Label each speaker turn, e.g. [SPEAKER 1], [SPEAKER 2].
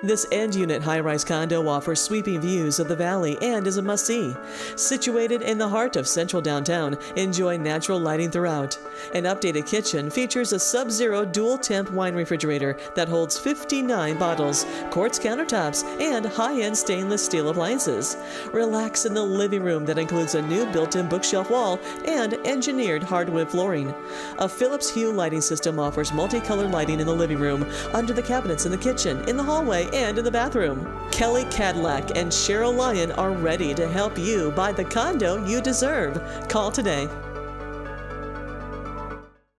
[SPEAKER 1] This end-unit high-rise condo offers sweeping views of the valley and is a must-see. Situated in the heart of central downtown, enjoy natural lighting throughout. An updated kitchen features a sub-zero dual-temp wine refrigerator that holds 59 bottles, quartz countertops, and high-end stainless steel appliances. Relax in the living room that includes a new built-in bookshelf wall and engineered hardwood flooring. A Philips Hue lighting system offers multicolored lighting in the living room, under the cabinets in the kitchen, in the hallway, and in the bathroom. Kelly Kadlec and Cheryl Lyon are ready to help you buy the condo you deserve. Call today.